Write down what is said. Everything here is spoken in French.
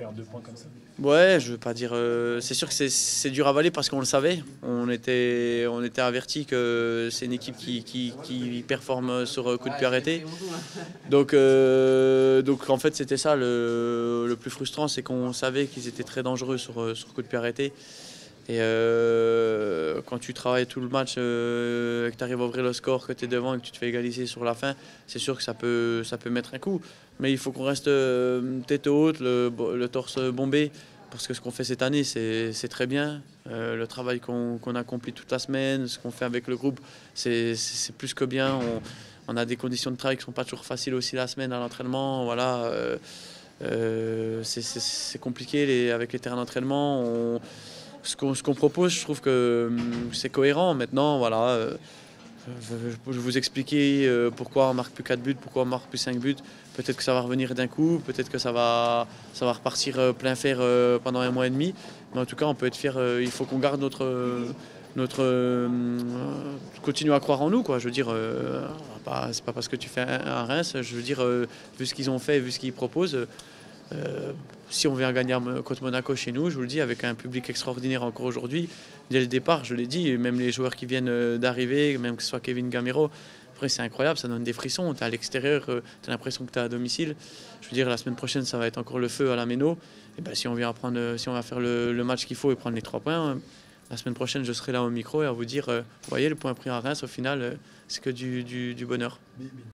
perdre 2 points comme ça? Ouais, je veux pas dire. C'est sûr que c'est dur à avaler parce qu'on le savait. On était averti que c'est une équipe qui performe sur coup de pied arrêté. Donc en fait c'était ça le plus frustrant, c'est qu'on savait qu'ils étaient très dangereux sur coup de pied arrêté. Et quand tu travailles tout le match, que tu arrives à ouvrir le score, que tu es devant et que tu te fais égaliser sur la fin, c'est sûr que ça peut mettre un coup. Mais il faut qu'on reste tête haute, le torse bombé, parce que ce qu'on fait cette année, c'est très bien. Le travail qu'on accomplit toute la semaine, ce qu'on fait avec le groupe, c'est plus que bien. On a des conditions de travail qui ne sont pas toujours faciles aussi la semaine à l'entraînement. Voilà, c'est compliqué avec les terrains d'entraînement. Ce qu'on propose, je trouve que c'est cohérent. Maintenant, voilà, je vais vous expliquer pourquoi on marque plus 4 buts, pourquoi on marque plus 5 buts. Peut-être que ça va revenir d'un coup, peut-être que ça va repartir plein fer pendant 1 mois et demi. Mais en tout cas, on peut être fier. Il faut qu'on garde continue à croire en nous, quoi. Je veux dire, c'est pas parce que tu fais un Reims. Je veux dire, vu ce qu'ils ont fait, vu ce qu'ils proposent. Si on vient gagner contre Monaco chez nous, je vous le dis, avec un public extraordinaire encore aujourd'hui, dès le départ, je l'ai dit, même les joueurs qui viennent d'arriver, même que ce soit Kevin Gamero, après c'est incroyable, ça donne des frissons, tu es à l'extérieur, tu as l'impression que tu es à domicile. Je veux dire, la semaine prochaine, ça va être encore le feu à la Méno. Et ben, si on va faire le match qu'il faut et prendre les 3 points, la semaine prochaine, je serai là au micro et à vous dire, vous voyez, le point pris à Reims, au final, c'est que du bonheur.